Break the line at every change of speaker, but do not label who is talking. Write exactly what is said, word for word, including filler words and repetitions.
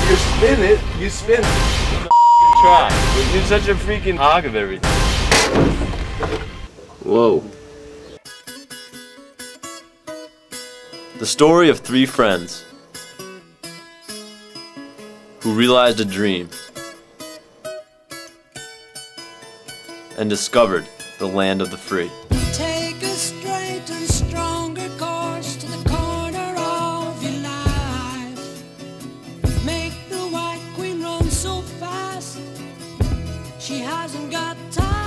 You spin it, you spin it. Try. But you're such a freaking hog of everything. Whoa. The story of three friends who realized a dream and discovered the land of the free.
Take a straight and stronger course to the corner of your life. Make the white queen run so fast, she hasn't got time.